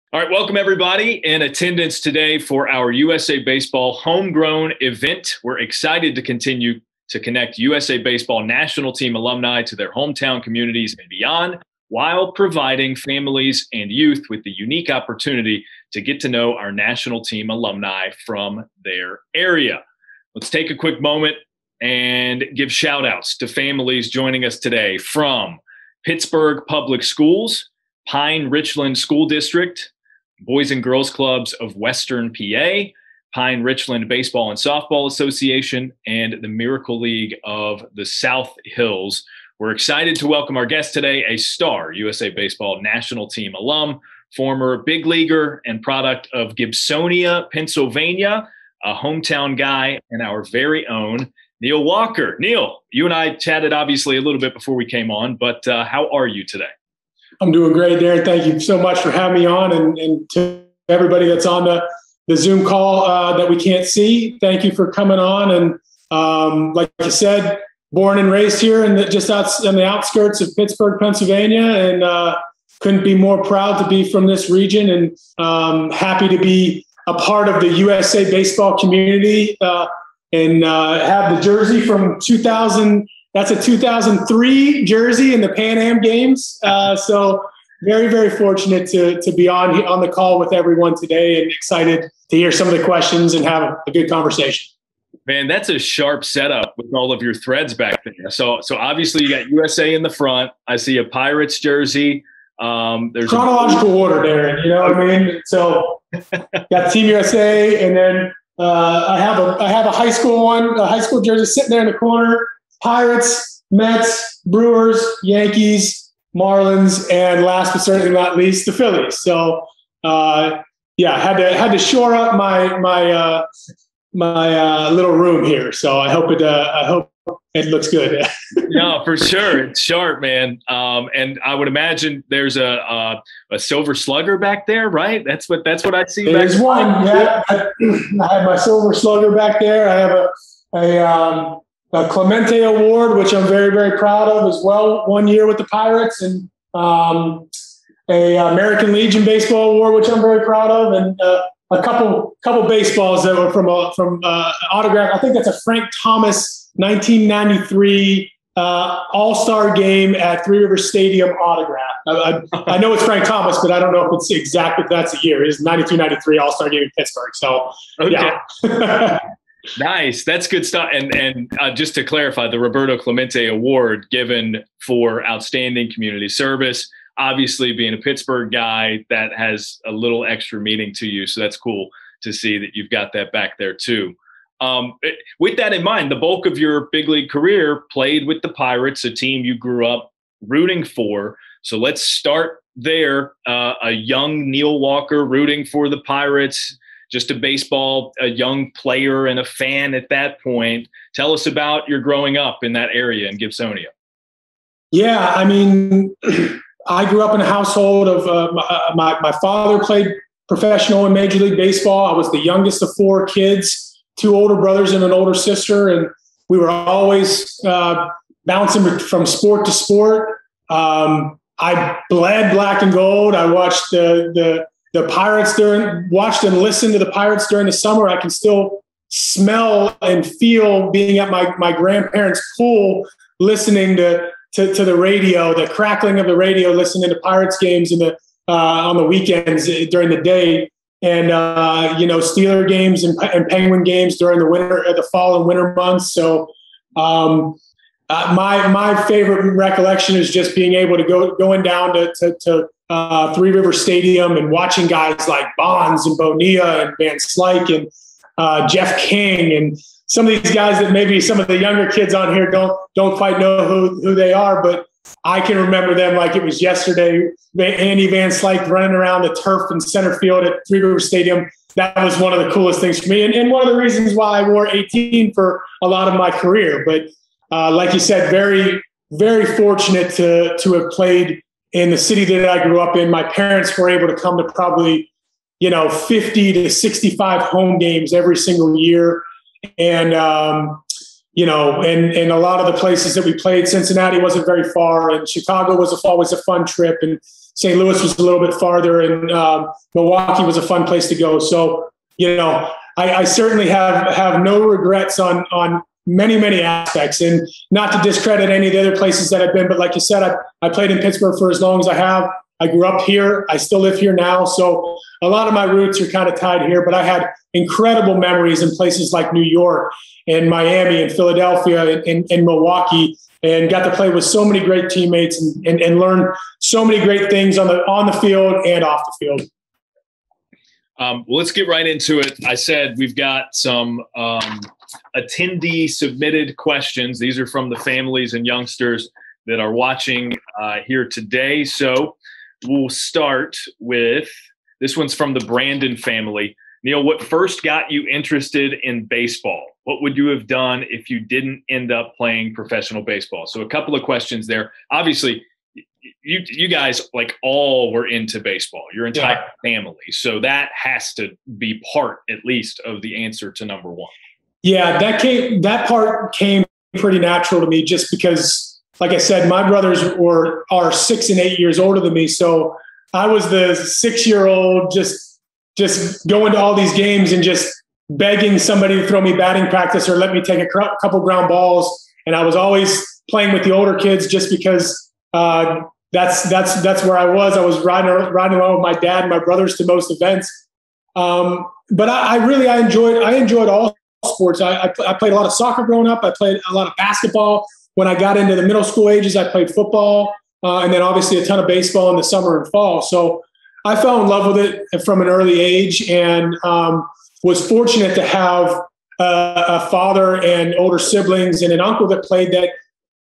All right, welcome everybody in attendance today for our USA Baseball Homegrown event. We're excited to continue to connect USA Baseball national team alumni to their hometown communities and beyond, while providing families and youth with the unique opportunity to get to know our national team alumni from their area. Let's take a quick moment and give shout outs to families joining us today from Pittsburgh Public Schools, Pine Richland School District, Boys and Girls Clubs of Western PA, Pine Richland Baseball and Softball Association, and the Miracle League of the South Hills. We're excited to welcome our guest today, a star USA Baseball national team alum, former big leaguer and product of Gibsonia, Pennsylvania, a hometown guy, and our very own Neil Walker. Neil, you and I chatted obviously a little bit before we came on, but how are you today? I'm doing great, Daron. Thank you so much for having me on, and to everybody that's on the Zoom call that we can't see, thank you for coming on. And like you said, born and raised here just out on the outskirts of Pittsburgh, Pennsylvania, and couldn't be more proud to be from this region, and happy to be a part of the USA Baseball community and have the jersey from 2000. That's a 2003 jersey in the Pan Am Games. So very, very fortunate to be on the call with everyone today, and excited to hear some of the questions and have a good conversation. Man, that's a sharp setup with all of your threads back there. So obviously you got USA in the front. I see a Pirates jersey. There's chronological order, Daron. You know what I mean? So got Team USA, and then I have a high school jersey sitting there in the corner. Pirates, Mets, Brewers, Yankees, Marlins, and last but certainly not least, the Phillies. So, had to shore up my little room here. So I hope it looks good. No, for sure, it's sharp, man. And I would imagine there's a silver slugger back there, right? That's what I see. There's one. Yeah, I have my silver slugger back there. I have a Clemente Award, which I'm very, very proud of as well. 1 year with the Pirates, and a American Legion Baseball Award, which I'm very proud of, and a couple baseballs that were from autograph. I think that's a Frank Thomas 1993 All-Star Game at Three Rivers Stadium autograph. I know it's Frank Thomas, but I don't know if it's exactly that's the year. It's 92-93 All-Star Game in Pittsburgh. So, okay. Yeah. Nice. That's good stuff. And just to clarify, the Roberto Clemente Award given for outstanding community service, obviously being a Pittsburgh guy, that has a little extra meaning to you. So that's cool to see that you've got that back there too. With that in mind, the bulk of your big league career played with the Pirates, a team you grew up rooting for. So let's start there. A young Neil Walker rooting for the Pirates, just a young player and a fan at that point. Tell us about your growing up in that area in Gibsonia. Yeah, I mean, I grew up in a household of my father played professional in Major League Baseball. I was the youngest of four kids, two older brothers and an older sister, and we were always bouncing from sport to sport. I bled black and gold. I watched the Pirates watched and listened to the Pirates during the summer. I can still smell and feel being at my grandparents' pool, listening to the radio, the crackling of the radio, listening to Pirates games on the weekends during the day, and Steeler games and Penguin games during the fall and winter months. So my favorite recollection is just being able to going down to Three Rivers Stadium and watching guys like Bonds and Bonilla and Van Slyke and Jeff King and some of these guys that maybe some of the younger kids on here don't quite know who they are, but I can remember them like it was yesterday. Andy Van Slyke running around the turf in center field at Three Rivers Stadium. That was one of the coolest things for me, and one of the reasons why I wore 18 for a lot of my career. But like you said, very, very fortunate to have played in the city that I grew up in. My parents were able to come to probably 50 to 65 home games every single year. And, and a lot of the places that we played, Cincinnati wasn't very far, and Chicago was always a fun trip. And St. Louis was a little bit farther, and Milwaukee was a fun place to go. So, I certainly have no regrets on many, many aspects, and not to discredit any of the other places that I've been. But like you said, I played in Pittsburgh for as long as I have. I grew up here. I still live here now. So a lot of my roots are kind of tied here, but I had incredible memories in places like New York and Miami and Philadelphia and Milwaukee, and got to play with so many great teammates and learn so many great things on the field and off the field. Well, let's get right into it. I said we've got some attendee submitted questions. These are from the families and youngsters that are watching here today. So we'll start with, this one's from the Brandon family. Neil, what first got you interested in baseball? What would you have done if you didn't end up playing professional baseball? So a couple of questions there. Obviously, you guys like all were into baseball, your entire family. So that has to be part, at least, of the answer to number one. Yeah, that part came pretty natural to me, just because, like I said, my brothers are 6 and 8 years older than me. So I was the 6-year-old just going to all these games and just begging somebody to throw me batting practice or let me take a couple ground balls. And I was always playing with the older kids just because that's where I was. I was riding around with my dad and my brothers to most events. But I enjoyed all sports. I played a lot of soccer growing up. I played a lot of basketball. When I got into the middle school ages, I played football, and then obviously a ton of baseball in the summer and fall. So I fell in love with it from an early age, and was fortunate to have a father and older siblings and an uncle that played that.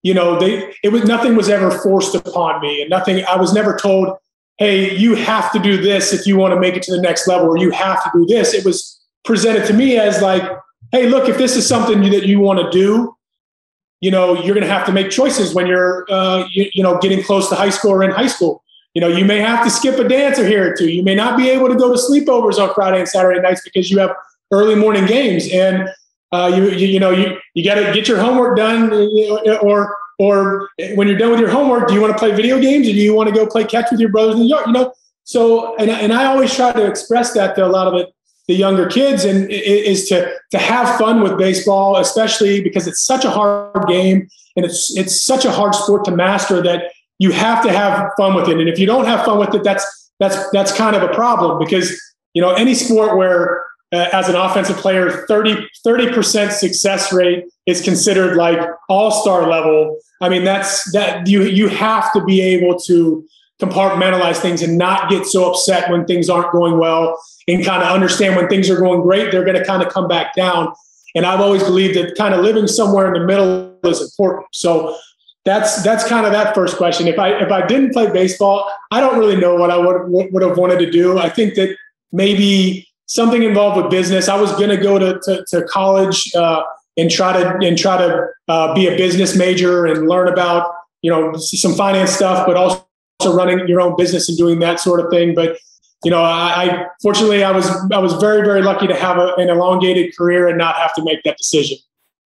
Nothing was ever forced upon me, and I was never told, hey, you have to do this if you want to make it to the next level, or you have to do this. It was presented to me as like, hey, look, if this is something that you want to do, you're going to have to make choices when you're, getting close to high school or in high school. You may have to skip a dance or here or two. You may not be able to go to sleepovers on Friday and Saturday nights because you have early morning games. And you got to get your homework done, or when you're done with your homework, do you want to play video games, or do you want to go play catch with your brothers in the yard? So, and I always try to express that to a lot of the younger kids, and is to have fun with baseball, especially because it's such a hard game and it's such a hard sport to master that you have to have fun with it. And if you don't have fun with it, that's kind of a problem, because any sport where as an offensive player, 30% success rate is considered like all-star level. I mean, you have to be able to compartmentalize things and not get so upset when things aren't going well, and kind of understand when things are going great, they're going to kind of come back down. And I've always believed that kind of living somewhere in the middle is important. So that's kind of that first question. If I didn't play baseball, I don't really know what I would have wanted to do. I think that maybe something involved with business. I was going to go to college and try to be a business major and learn about some finance stuff, but also running your own business and doing that sort of thing. But I fortunately I was very, very lucky to have an elongated career and not have to make that decision.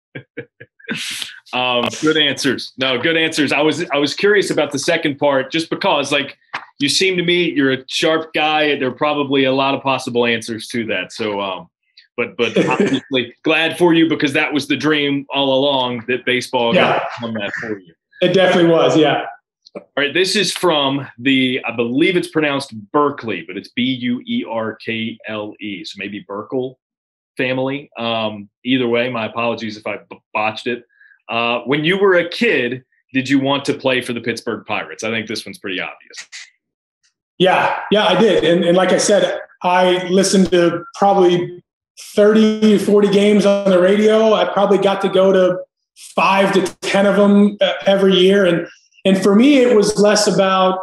Good answers. No, good answers. I was curious about the second part, just because you seem to me, you're a sharp guy. There are probably a lot of possible answers to that. So, but obviously glad for you, because that was the dream all along, that baseball got on that for you. It definitely was. Yeah. All right. This is from I believe it's pronounced Berkeley, but it's Buerkle. So maybe Berkel family. Either way, my apologies if I botched it. When you were a kid, did you want to play for the Pittsburgh Pirates? I think this one's pretty obvious. Yeah, I did. And like I said, I listened to probably 30 to 40 games on the radio. I probably got to go to 5 to 10 of them every year. And for me, it was less about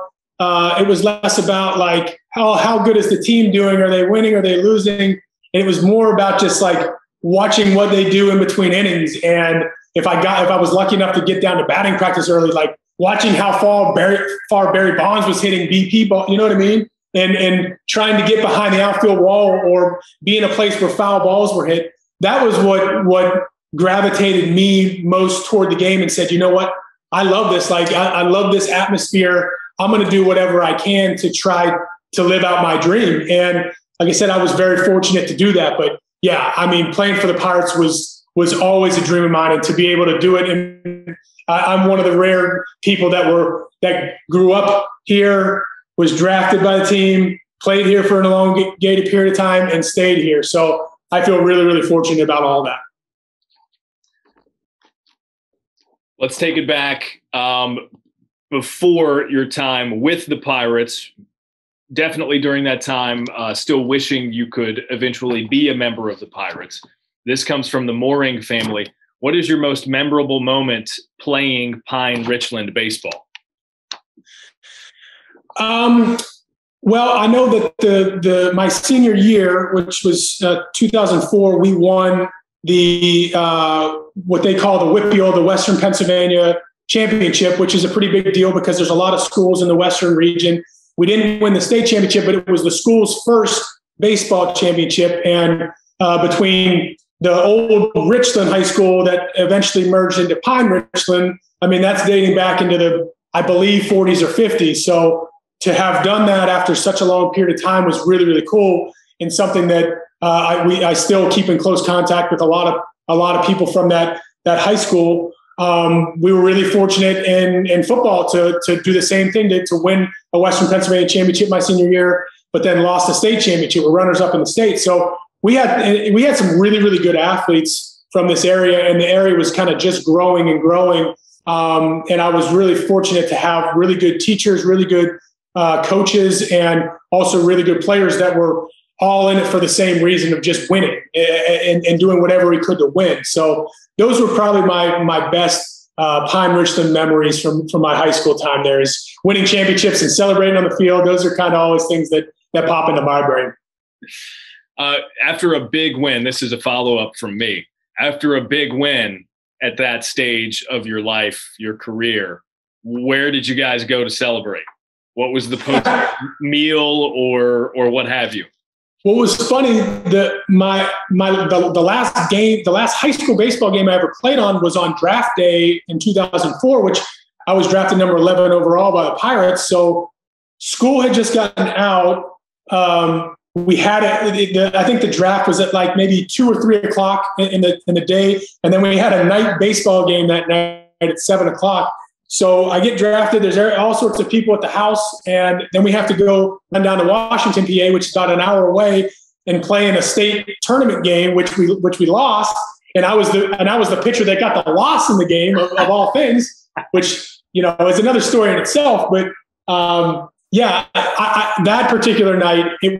like, how good is the team doing? Are they winning? Are they losing? And it was more about just like watching what they do in between innings. And if I was lucky enough to get down to batting practice early, like watching how far Barry Bonds was hitting BP ball, you know what I mean? And trying to get behind the outfield wall or be in a place where foul balls were hit. That was what gravitated me most toward the game and said, you know what? I love this. Like, I love this atmosphere. I'm going to do whatever I can to try to live out my dream. And like I said, I was very fortunate to do that. But yeah, I mean, playing for the Pirates was always a dream of mine, and to be able to do it. And I'm one of the rare people that grew up here, was drafted by the team, played here for an elongated period of time, and stayed here. So I feel really, really fortunate about all that. Let's take it back. Before your time with the Pirates, definitely during that time, still wishing you could eventually be a member of the Pirates. This comes from the Mooring family. What is your most memorable moment playing Pine Richland baseball? Well, I know that my senior year, which was 2004, we won the what they call the WPIAL, the Western Pennsylvania Championship, which is a pretty big deal because there's a lot of schools in the Western region. We didn't win the state championship, but it was the school's first baseball championship. And between the old Richland High School that eventually merged into Pine Richland, I mean, that's dating back into the, I believe, 40s or 50s. So to have done that after such a long period of time was really, really cool, and something that I still keep in close contact with a lot of people from that high school. We were really fortunate in football to do the same thing, to win a Western Pennsylvania championship my senior year, but then lost the state championship. We're runners up in the state. So we had some really, really good athletes from this area, and the area was kind of just growing and growing. And I was really fortunate to have really good teachers, really good coaches, and also really good players that were all in it for the same reason of just winning and doing whatever we could to win. So those were probably my best Pine Richland memories from my high school time. There is winning championships and celebrating on the field. Those are kind of always things that pop into my brain. After a big win, this is a follow-up from me. After a big win at that stage of your life, your career, where did you guys go to celebrate? What was the post meal or what have you? What was funny, the last high school baseball game I ever played on was on draft day in 2004, which I was drafted number 11 overall by the Pirates. So school had just gotten out. We had I think the draft was at like maybe 2 or 3 o'clock in the day, and then we had a night baseball game that night at 7 o'clock. So I get drafted. There's all sorts of people at the house, and then we have to go run down to Washington, PA, which is about an hour away, and play in a state tournament game, which we lost. And I was the pitcher that got the loss in the game of all things, which is another story in itself. But that particular night, we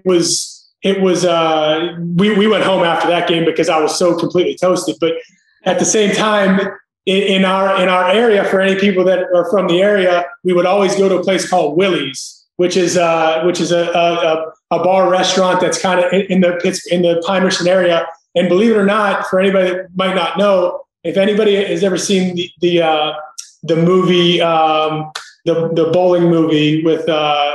went home after that game because I was so completely toasted. But at the same time, in our area, for any people that are from the area, we would always go to a place called Willie's, which is a bar restaurant that's kind of in the Pine Richland area. And believe it or not, for anybody that might not know, if anybody has ever seen the movie, the bowling movie with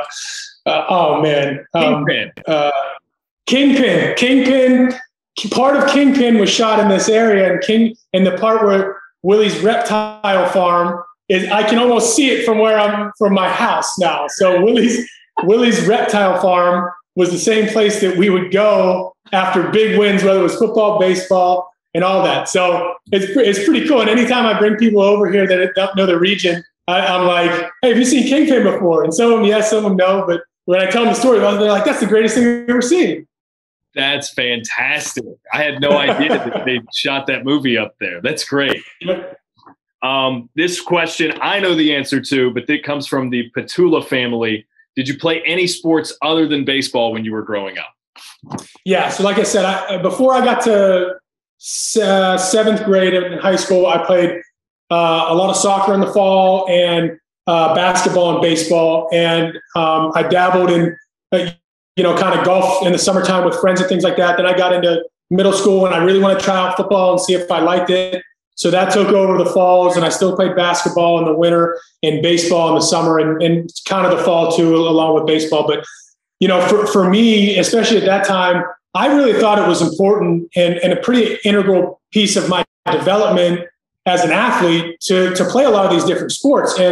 Kingpin. Part of Kingpin was shot in this area, and the part where Willie's Reptile Farm is, I can almost see it from my house now. So Willie's Reptile Farm was the same place that we would go after big wins, whether it was football, baseball, and all that. So it's pretty cool. And anytime I bring people over here that don't know the region, I'm like, hey, have you seen Kingpin before? And some of them, yes, some of them no. But when I tell them the story, they're like, that's the greatest thing I've ever seen. That's fantastic. I had no idea that they shot that movie up there. That's great. This question I know the answer to, but it comes from the Petula family. Did you play any sports other than baseball when you were growing up? Yeah. So like I said, before I got to seventh grade in high school, I played a lot of soccer in the fall and basketball and baseball. And I dabbled in kind of golf in the summertime with friends and things like that. Then I got into middle school and I really wanted to try out football and see if I liked it. So that took over the falls, and I still played basketball in the winter and baseball in the summer and kind of the fall too, along with baseball. But, for me, especially at that time, I really thought it was important and a pretty integral piece of my development as an athlete to play a lot of these different sports. And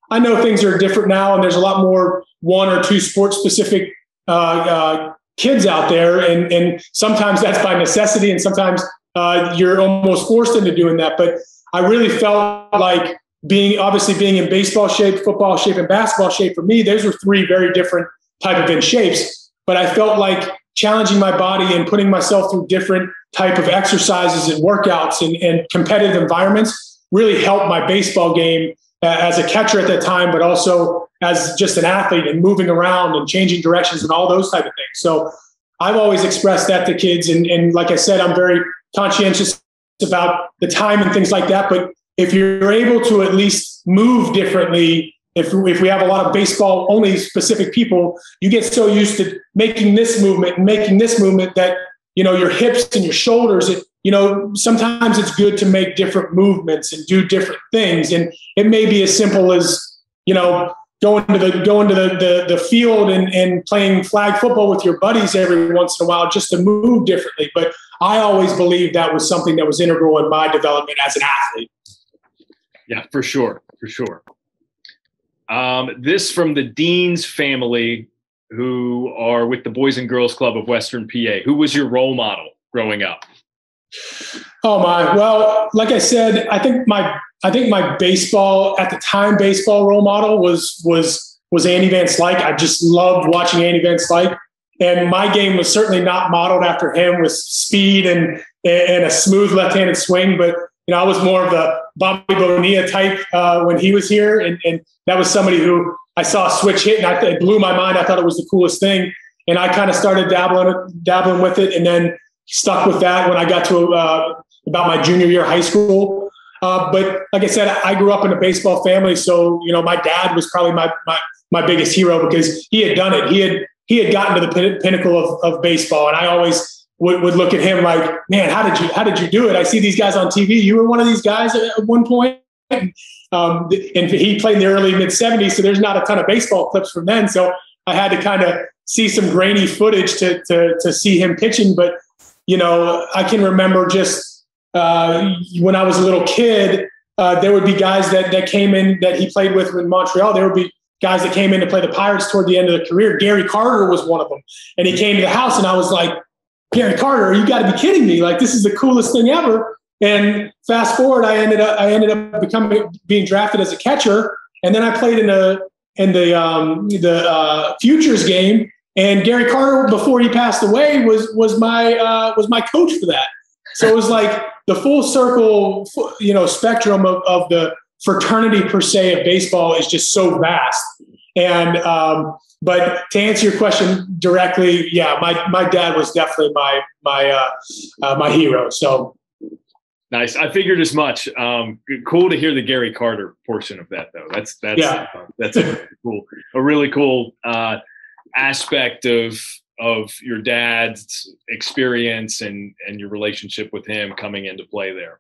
I know things are different now, and there's a lot more one or two sports specific kids out there. And sometimes that's by necessity, and sometimes you're almost forced into doing that. But I really felt like being in baseball shape, football shape, and basketball shape, for me, those were three very different type of in shapes. But I felt like challenging my body and putting myself through different type of exercises and workouts and competitive environments really helped my baseball game as a catcher at that time, but also as just an athlete and moving around and changing directions and all those type of things. So I've always expressed that to kids. And like I said, I'm very conscientious about the time and things like that. But if you're able to at least move differently, if we have a lot of baseball only specific people, you get so used to making this movement that, your hips and your shoulders, sometimes it's good to make different movements and do different things. And it may be as simple as, going to the field and playing flag football with your buddies every once in a while just to move differently. But I always believed that was something that was integral in my development as an athlete. Yeah, for sure. This from the Dean's family, who are with the Boys and Girls Club of Western PA. Who was your role model growing up? Oh my! Well, like I said, I think my baseball at the time role model was Andy Van Slyke. I just loved watching Andy Van Slyke, and my game was certainly not modeled after him with speed and a smooth left-handed swing. But I was more of the Bobby Bonilla type when he was here, and that was somebody who I saw switch hit, and it blew my mind. I thought it was the coolest thing, and I kind of started dabbling with it, and then stuck with that when I got to about my junior year of high school. But like I said, I grew up in a baseball family, so my dad was probably my biggest hero because he had done it. He had gotten to the pinnacle of baseball, and I always would look at him like, man, how did you do it? I see these guys on TV. You were one of these guys at one point. And he played in the early mid-'70s, so there's not a ton of baseball clips from then. So I had to kind of see some grainy footage to see him pitching. But I can remember just when I was a little kid, there would be guys that came in that he played with in Montreal. There would be guys that came in to play the Pirates toward the end of their career. Gary Carter was one of them, and he came to the house, and I was like, Gary Carter, you got to be kidding me! Like, this is the coolest thing ever. And fast forward, I ended up being drafted as a catcher, and then I played in the futures game. And Gary Carter, before he passed away, was my coach for that. So it was like the full circle, spectrum of the fraternity per se of baseball is just so vast. And but to answer your question directly, yeah, my dad was definitely my hero. So. Nice. I figured as much. Cool to hear the Gary Carter portion of that, though. That's a really cool aspect of your dad's experience and your relationship with him coming into play there.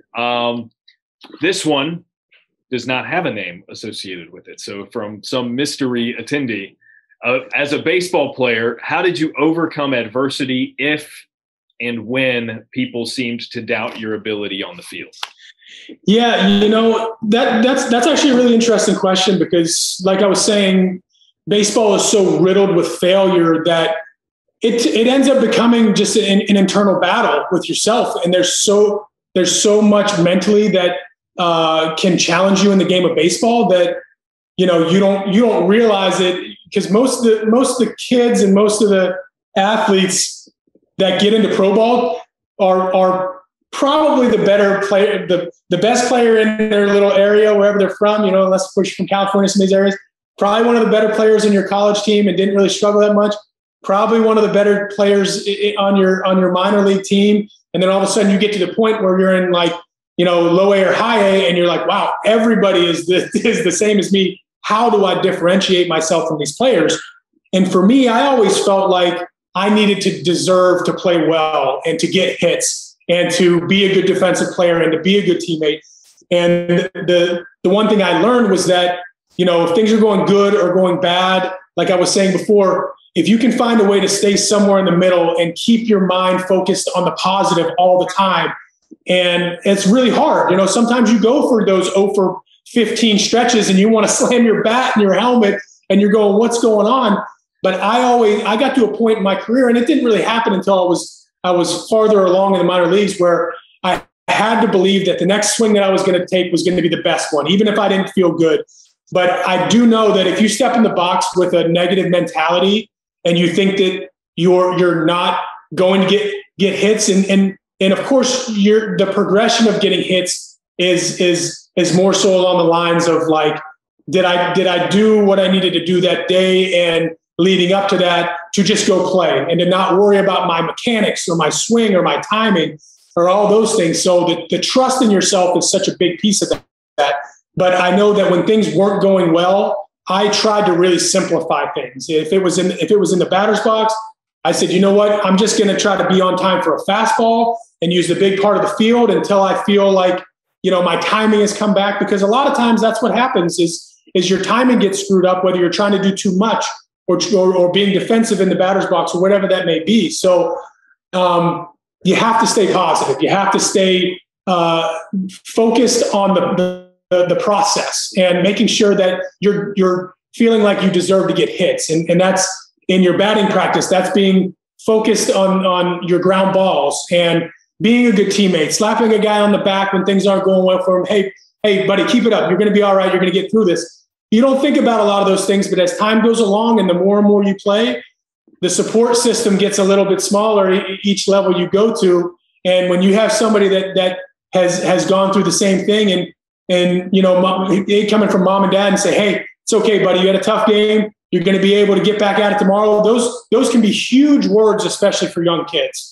This one does not have a name associated with it. So from some mystery attendee, as a baseball player, how did you overcome adversity if and when people seemed to doubt your ability on the field? Yeah, that's actually a really interesting question because, like I was saying, baseball is so riddled with failure that it ends up becoming just an internal battle with yourself. And there's so much mentally that can challenge you in the game of baseball that you don't realize it, because most of the kids and most of the athletes that get into pro ball are probably the better player, the best player in their little area, wherever they're from, unless of course you're from California, some of these areas, probably one of the better players in your college team and didn't really struggle that much. Probably one of the better players on your minor league team. And then all of a sudden you get to the point where you're in low A or high A and you're like, wow, everybody is the same as me. How do I differentiate myself from these players? And for me, I always felt like I needed to deserve to play well and to get hits and to be a good defensive player and to be a good teammate. And the one thing I learned was that, if things are going good or going bad, like I was saying before, if you can find a way to stay somewhere in the middle and keep your mind focused on the positive all the time, and it's really hard. Sometimes you go for those 0 for 15 stretches and you want to slam your bat and your helmet and you're going, what's going on? But I got to a point in my career, and it didn't really happen until I was farther along in the minor leagues, where I had to believe that the next swing that I was going to take was going to be the best one, even if I didn't feel good. But I do know that if you step in the box with a negative mentality and you think that you're not going to get hits, and of course the progression of getting hits is more so along the lines of like, did I do what I needed to do that day and leading up to that to just go play and to not worry about my mechanics or my swing or my timing or all those things. So the trust in yourself is such a big piece of that. But I know that when things weren't going well, I tried to really simplify things. If it was in the batter's box, I said, you know what, I'm just going to try to be on time for a fastball and use the big part of the field until I feel like, my timing has come back, because a lot of times that's what happens is your timing gets screwed up, whether you're trying to do too much or being defensive in the batter's box or whatever that may be. So you have to stay positive. You have to stay focused on the process and making sure that you're feeling like you deserve to get hits. And that's in your batting practice. That's being focused on your ground balls and being a good teammate, slapping a guy on the back when things aren't going well for him. Hey, buddy, keep it up. You're going to be all right. You're going to get through this. You don't think about a lot of those things, but as time goes along and the more and more you play, the support system gets a little bit smaller each level you go to. And when you have somebody that has gone through the same thing and coming from mom and dad and say, hey, it's okay, buddy, you had a tough game. You're going to be able to get back at it tomorrow. Those can be huge words, especially for young kids.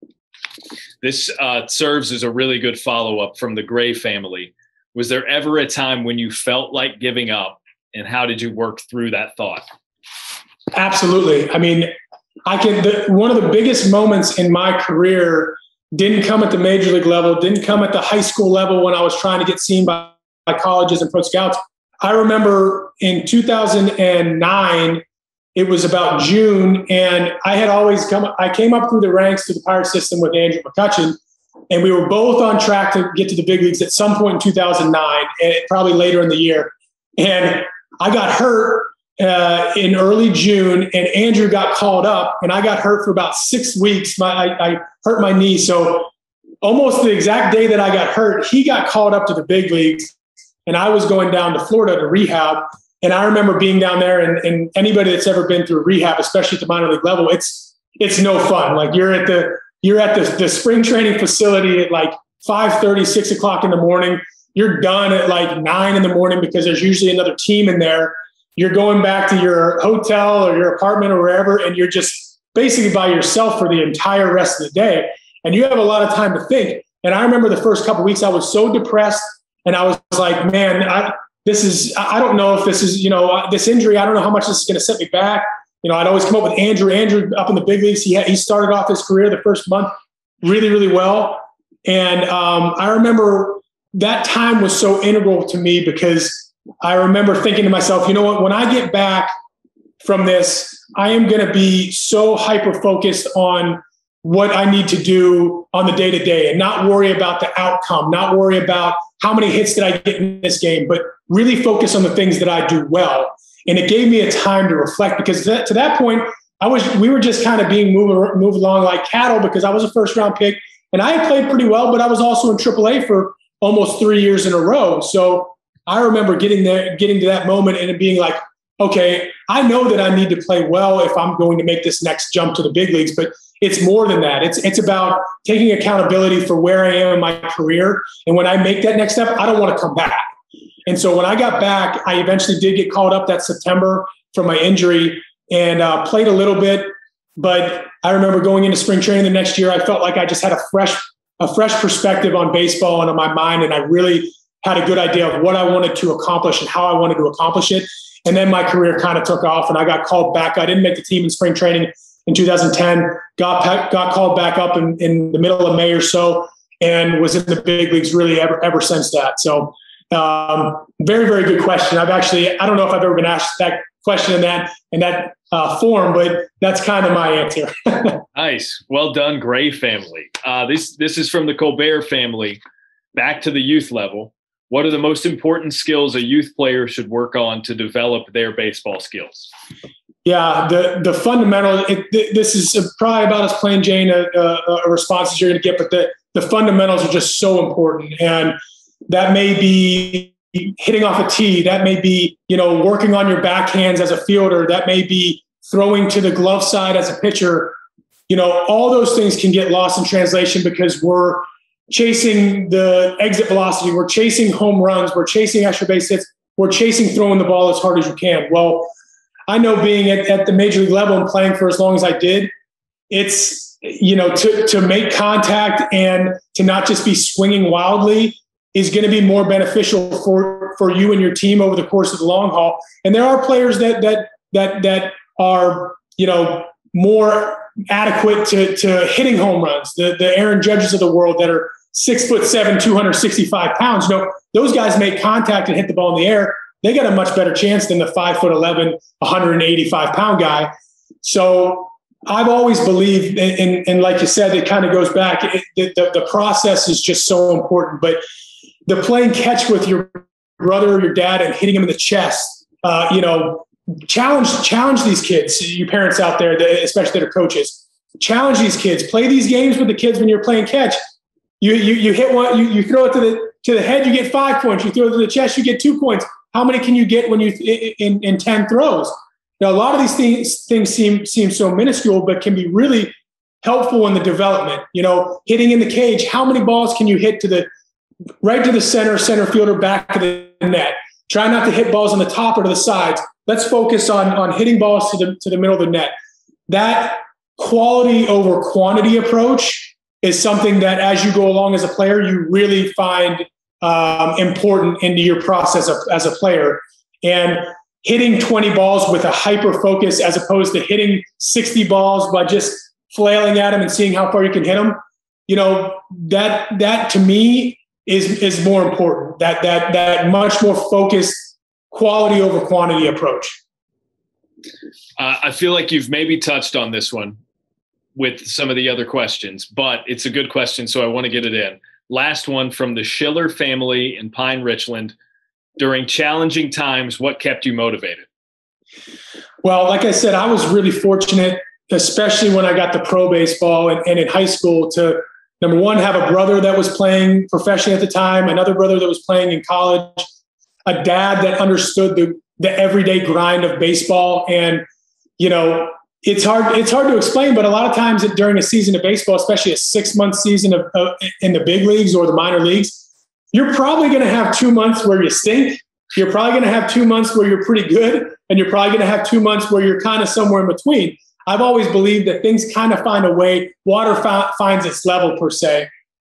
This serves as a really good follow-up from the Gray family. Was there ever a time when you felt like giving up, and how did you work through that thought? Absolutely. I mean, one of the biggest moments in my career didn't come at the major league level, didn't come at the high school level when I was trying to get seen by colleges and pro scouts. I remember in 2009, it was about June, and I came up through the ranks to the Pirate system with Andrew McCutcheon, and we were both on track to get to the big leagues at some point in 2009, and probably later in the year. And I got hurt in early June, and Andrew got called up, and I got hurt for about 6 weeks. I hurt my knee. So almost the exact day that I got hurt, he got called up to the big leagues, and I was going down to Florida to rehab. And I remember being down there, and anybody that's ever been through rehab, especially at the minor league level, it's no fun. Like you're at the spring training facility at like 5:30, 6 o'clock in the morning. You're done at like 9 in the morning because there's usually another team in there. You're going back to your hotel or your apartment or wherever, and you're just basically by yourself for the entire rest of the day. And you have a lot of time to think. And I remember the first couple of weeks, I was so depressed, and I was like, man, I don't know if this is, this injury, I don't know how much this is going to set me back. I'd always come up with Andrew up in the big leagues. He started off his career the first month really, really well. And I remember that time was so integral to me, because I remember thinking to myself, you know what, when I get back from this, I am going to be so hyper-focused on what I need to do on the day-to-day and not worry about the outcome, not worry about how many hits did I get in this game, but really focus on the things that I do well. And it gave me a time to reflect, because to that point, we were just kind of being moved along like cattle, because I was a first-round pick and I had played pretty well, but I was also in AAA for almost 3 years in a row. So I remember getting to that moment and it being like, okay, I know that I need to play well if I'm going to make this next jump to the big leagues, but it's more than that. It's about taking accountability for where I am in my career. And when I make that next step, I don't want to come back. And so when I got back, I eventually did get called up that September from my injury and played a little bit. But I remember going into spring training the next year, I felt like I just had a fresh perspective on baseball and on my mind. And I really had a good idea of what I wanted to accomplish and how I wanted to accomplish it. And then my career kind of took off and I got called back. I didn't make the team in spring training in 2010, got called back up in the middle of May or so, and was in the big leagues really ever since that. So very, very good question. I don't know if I've ever been asked that question in that form, but that's kind of my answer. Nice. Well done, Gray family. This is from the Colbert family, back to the youth level. What are the most important skills a youth player should work on to develop their baseball skills? Yeah, the fundamental. This is probably about as plain Jane a response as you're going to get, but the fundamentals are just so important, and that may be hitting off a tee. That may be working on your backhands as a fielder. That may be throwing to the glove side as a pitcher. All those things can get lost in translation because we're chasing the exit velocity. We're chasing home runs. We're chasing extra base hits. We're chasing throwing the ball as hard as you can. Well, I know being at the major league level and playing for as long as I did, it's, to make contact and to not just be swinging wildly is going to be more beneficial for you and your team over the course of the long haul. And there are players that are, more adequate to hitting home runs. The Aaron Judges of the world that are 6'7", 265 pounds. Those guys make contact and hit the ball in the air. They got a much better chance than the 5'11", 185-pound guy. So I've always believed, and like you said, it kind of goes back. The process is just so important. But the playing catch with your brother or your dad and hitting him in the chest, challenge these kids, you parents out there, especially that are coaches. Challenge these kids. Play these games with the kids when you're playing catch. You hit one, you throw it to the head, you get 5 points. You throw it to the chest, you get 2 points. How many can you get when you in 10 throws? Now, a lot of these things seem so minuscule, but can be really helpful in the development. Hitting in the cage, how many balls can you hit right to the center fielder, back to the net? Try not to hit balls on the top or to the sides. Let's focus on hitting balls to the middle of the net. That quality over quantity approach is something that as you go along as a player, you really find important into your process as a player. And hitting 20 balls with a hyper focus as opposed to hitting 60 balls by just flailing at them and seeing how far you can hit them, that to me is more important. That much more focused quality over quantity approach. I feel like you've maybe touched on this one with some of the other questions, but it's a good question, so I want to get it in. Last one from the Schiller family in Pine Richland. During challenging times, what kept you motivated? Well, like I said, I was really fortunate, especially when I got to pro baseball and in high school, to, number one, have a brother that was playing professionally at the time, another brother that was playing in college, a dad that understood the everyday grind of baseball. And, it's hard to explain, but a lot of times during a season of baseball, especially a 6-month season in the big leagues or the minor leagues, you're probably going to have 2 months where you stink. You're probably going to have 2 months where you're pretty good. And you're probably going to have 2 months where you're kind of somewhere in between. I've always believed that things kind of find a way. Water finds its level, per se.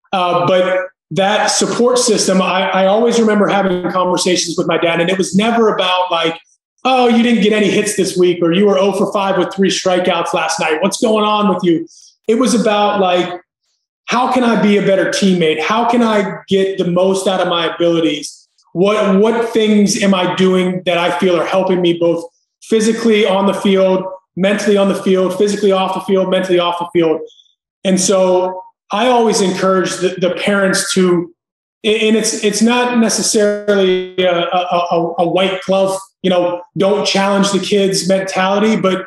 But that support system, I always remember having conversations with my dad, and it was never about like, oh, you didn't get any hits this week, or you were 0 for 5 with 3 strikeouts last night. What's going on with you? It was about like, how can I be a better teammate? How can I get the most out of my abilities? What things am I doing that I feel are helping me both physically on the field, mentally on the field, physically off the field, mentally off the field? And so I always encourage the parents to, and it's not necessarily a white glove, don't challenge the kids mentality, but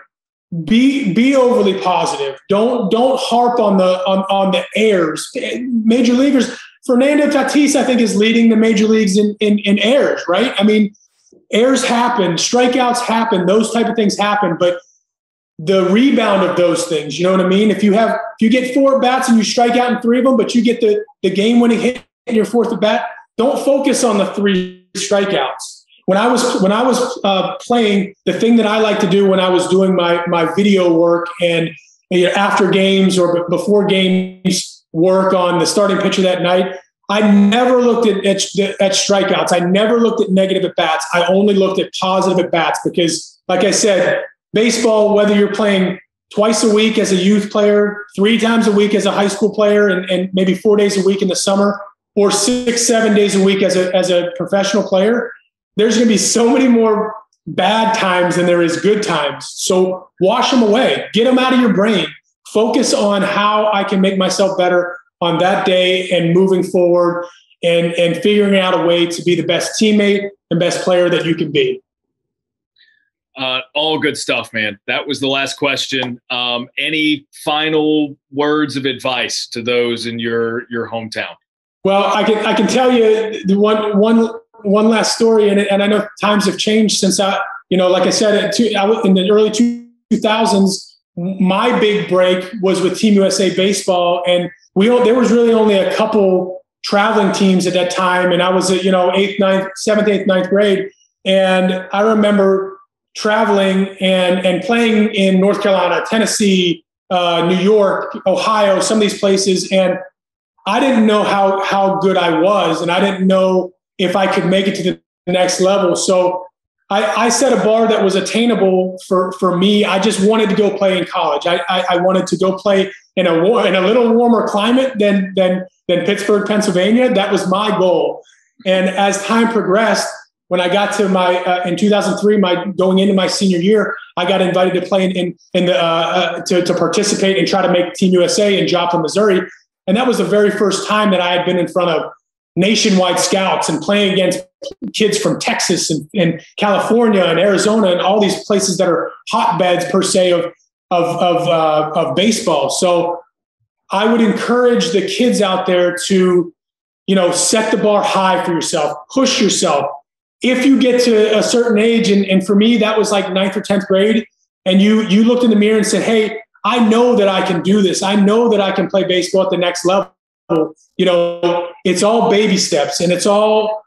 be overly positive. Don't harp on the errors. Major leaguers, Fernando Tatis, I think, is leading the major leagues in errors, right? I mean, errors happen, strikeouts happen, those type of things happen, but the rebound of those things, you know what I mean? If you get 4 bats and you strike out in 3 of them, but you get the game-winning hit in your 4th at bat, don't focus on the 3 strikeouts. When I was playing, the thing that I like to do when I was doing my video work and after games or before games work on the starting pitcher that night, I never looked at strikeouts. I never looked at negative at bats. I only looked at positive at bats because, like I said, baseball, whether you're playing twice a week as a youth player, 3 times a week as a high school player, and maybe 4 days a week in the summer, or 6-7 days a week as a professional player, there's going to be so many more bad times than there is good times. So wash them away, get them out of your brain, focus on how I can make myself better on that day and moving forward. and figuring out a way to be the best teammate and best player that you can be. All good stuff, man. That was the last question. Any final words of advice to those in your hometown? Well, I can tell you the one last story, and I know times have changed since like I said, in the early 2000s, my big break was with Team USA Baseball, and there was really only a couple traveling teams at that time, and I was at 7th, 8th, 9th grade, and I remember traveling and playing in North Carolina, Tennessee, New York, Ohio, some of these places. And I didn't know how good I was, and I didn't know if I could make it to the next level. So I set a bar that was attainable for me. I just wanted to go play in college. I wanted to go play in a little warmer climate than Pittsburgh, Pennsylvania. That was my goal. And as time progressed, when I got to in 2003, going into my senior year, I got invited to play to participate and try to make Team USA in Joplin, Missouri. And that was the very first time that I had been in front of nationwide scouts and playing against kids from Texas and California and Arizona and all these places that are hotbeds per se of baseball. So I would encourage the kids out there to, set the bar high for yourself, push yourself. If you get to a certain age, and for me, that was like 9th or 10th grade, and you looked in the mirror and said, hey, I know that I can do this. I know that I can play baseball at the next level. It's all baby steps, and it's all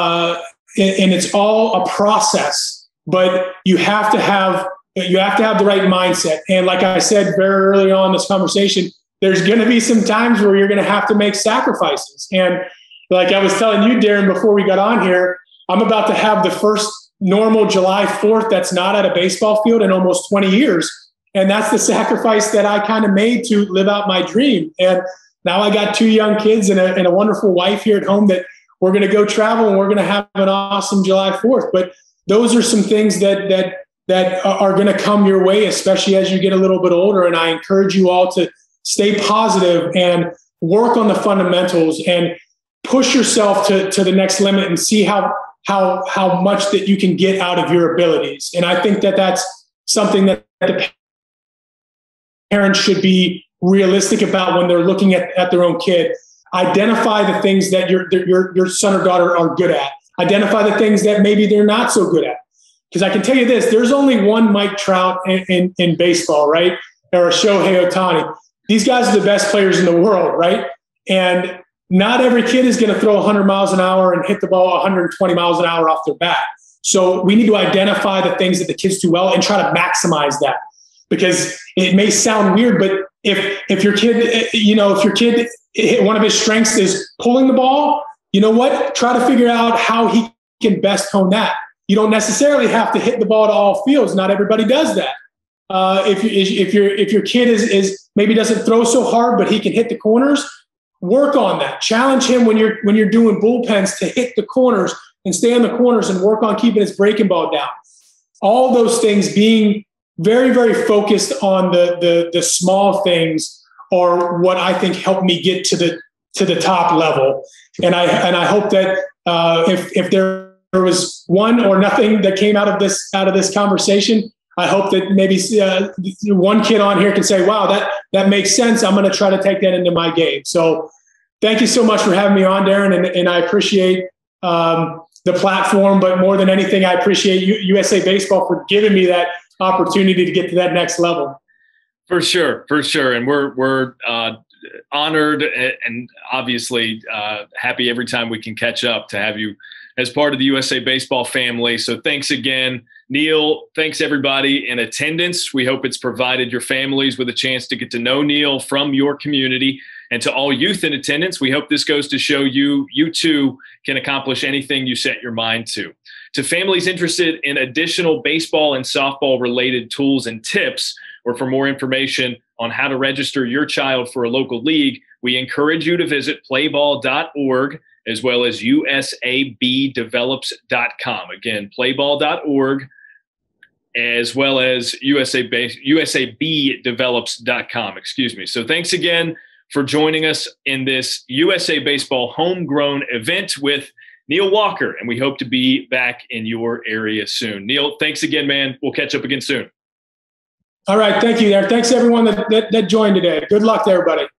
a process, but you have to have the right mindset. And like I said very early on in this conversation, there's going to be some times where you're going to have to make sacrifices. And like I was telling you, Daron, before we got on here, I'm about to have the first normal July 4th that's not at a baseball field in almost 20 years. And that's the sacrifice that I kind of made to live out my dream. And now I got 2 young kids and a wonderful wife here at home that we're going to go travel, and we're going to have an awesome July 4th. But those are some things that are going to come your way, especially as you get a little bit older. And I encourage you all to stay positive and work on the fundamentals and push yourself to the next limit and see how much that you can get out of your abilities. And I think that that's something that the parents should be realistic about when they're looking at their own kid. Identify the things that your son or daughter are good at. Identify the things that maybe they're not so good at. Because I can tell you this, there's only one Mike Trout in baseball, right? Or a Shohei Ohtani. These guys are the best players in the world, right? And not every kid is going to throw 100 miles an hour and hit the ball 120 miles an hour off their bat. So we need to identify the things that the kids do well and try to maximize that. Because it may sound weird, but if your kid, one of his strengths is pulling the ball, you know what? Try to figure out how he can best hone that. You don't necessarily have to hit the ball to all fields. Not everybody does that. If your kid is maybe doesn't throw so hard, but he can hit the corners, work on that. Challenge him when you're doing bullpens to hit the corners and stay on the corners and work on keeping his breaking ball down. All those things, being very, very focused on the small things, are what I think helped me get to the top level. And I hope that if there was one or nothing that came out of this conversation, I hope that maybe one kid on here can say, wow, that makes sense. I'm going to try to take that into my game. So thank you so much for having me on, Daron. And I appreciate the platform, but more than anything, I appreciate USA Baseball for giving me that opportunity to get to that next level. For sure. And we're honored and obviously happy every time we can catch up to have you as part of the USA Baseball family. So thanks again, Neil. Thanks everybody in attendance. We hope it's provided your families with a chance to get to know Neil from your community. And to all youth in attendance, we hope this goes to show you too can accomplish anything you set your mind to. To families interested in additional baseball and softball related tools and tips, or for more information on how to register your child for a local league, we encourage you to visit playball.org as well as usabdevelops.com. Again, playball.org as well as usabdevelops.com. So thanks again for joining us in this USA Baseball homegrown event with Neil Walker, and we hope to be back in your area soon. Neil, thanks again, man. We'll catch up again soon. All right. Thank you there. Thanks, everyone that joined today. Good luck to everybody.